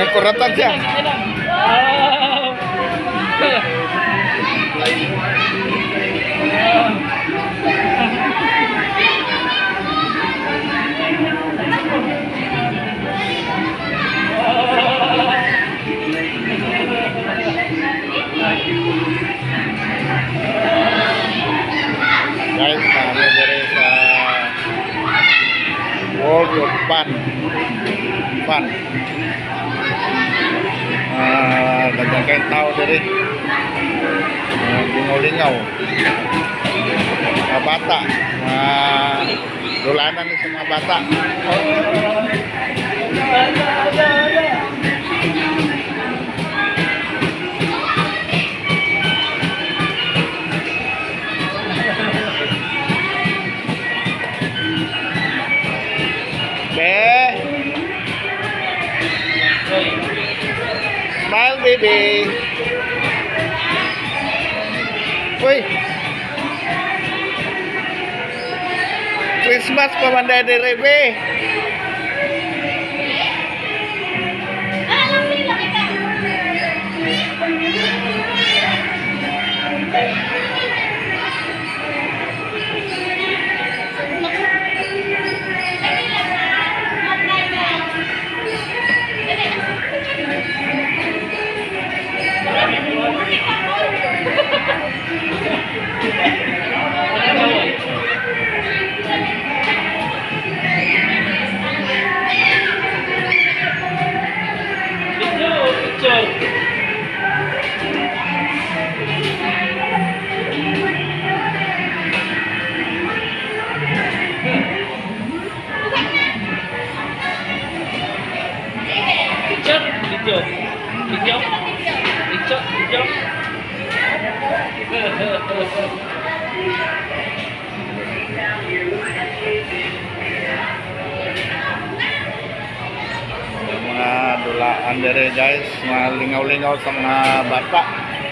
berat aja. Guys, kami dari World of Fun. Ganyan kayo tao dari lingaw-lingaw, mga bata, dulanan sa mga bata. Smile, baby. Woi, Christmas pemandai dari B. Mga dulaan dari guys, mga lingaw-lingaw sa mga bata.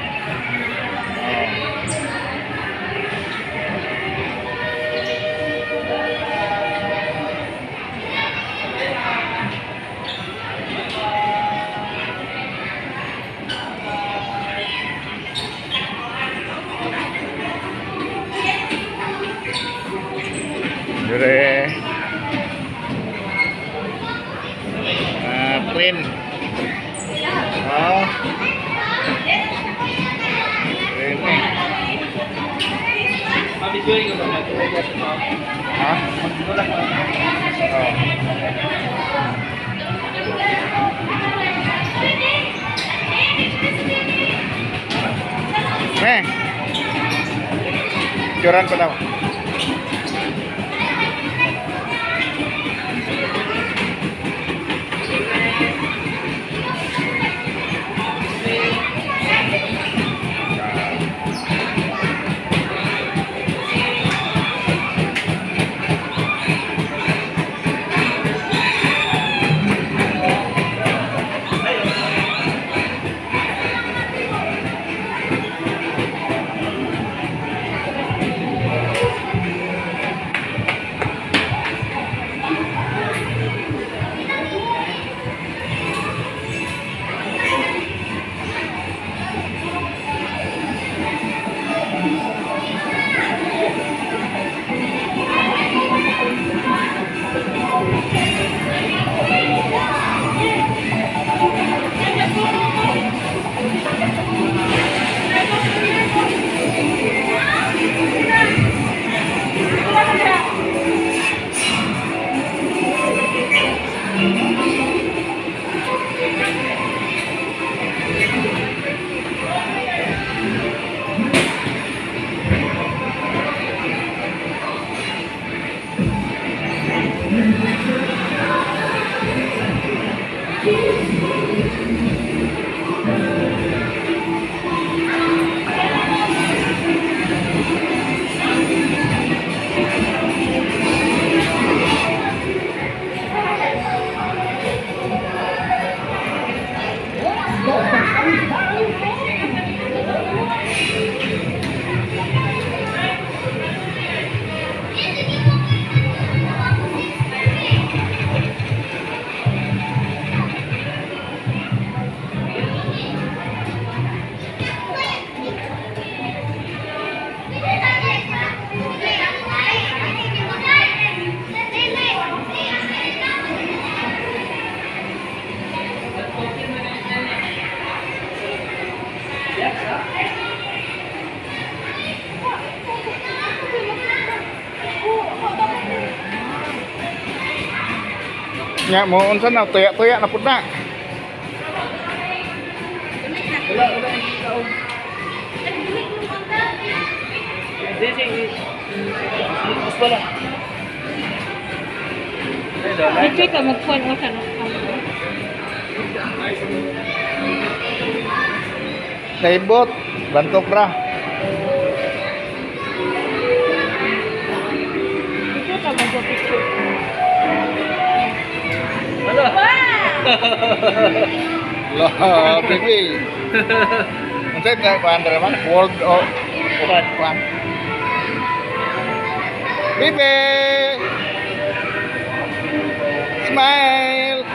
Dari Queen. Oh, ini. Hah? Oh. Joran pertama. Nya mo unsa na tuya-tuya na pud na. Wala yung taon. Mas wala. Dito ka magkuhan o sa Naibot, bantok ra. Dito ka magpapicture. Wala. Lah, bibi. Unsay ta paandar man world of one. Bibi. Smile.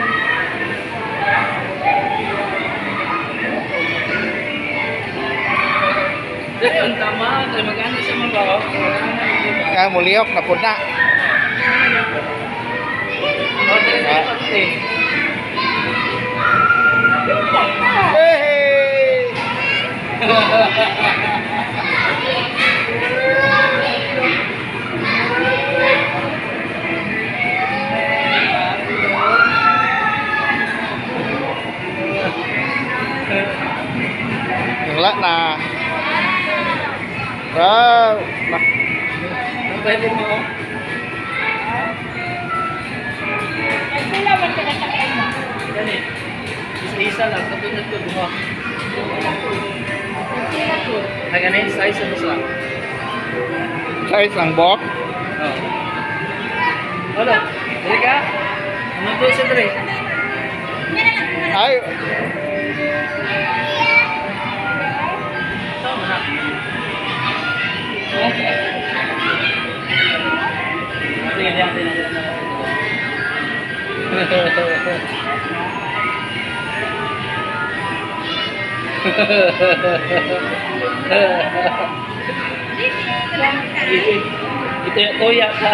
Dito ang tama. Maganda siya mga Kaya muliok na pud na. Hey! Wala na. Wow. Ang pwede mo. Ay, sila ba ka nasakay mo? Yan eh. Isa-isa lang. Katulad ko buha. Ay ganun, size ano sila? Size ang bok. Oo. Wala. Dali ka. Ano to siya dali? Ay, Tama na. Sige, yan. Ito yung toya ka.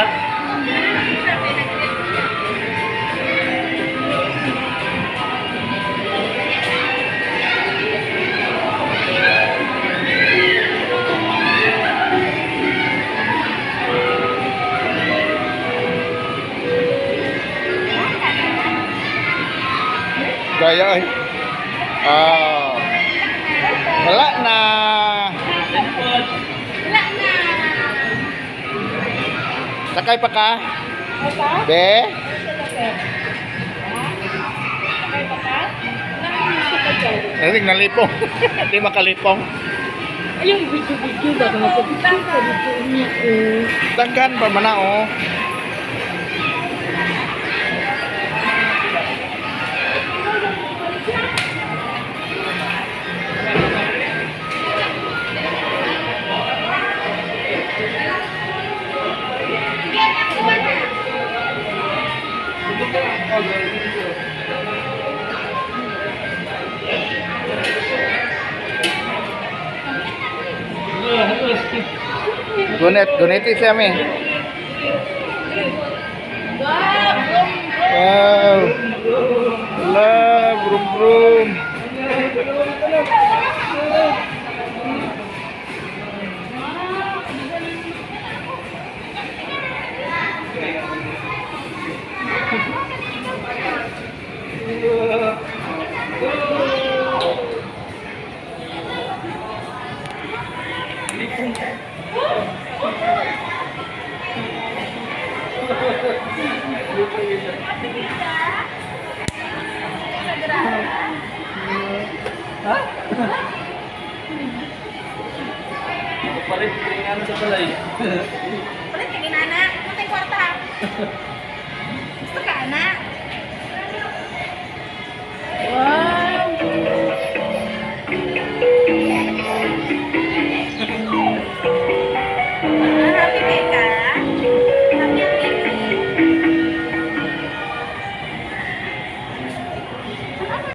gaya ay. Ah. Wala na. Wala na. Sakay pa ka? Apa? Be? Sakay pa ka? Nakakita ka. Naring nalipong. Hindi makalipong. Ayun, video-video ba? Magpapicture ka dito niya. Daghan pa man na oh. Donate siya mi. Wow. Lah, brum. Ha? Palit, tingnan sa palay. Palit ka ginana. Kuntay kwarta.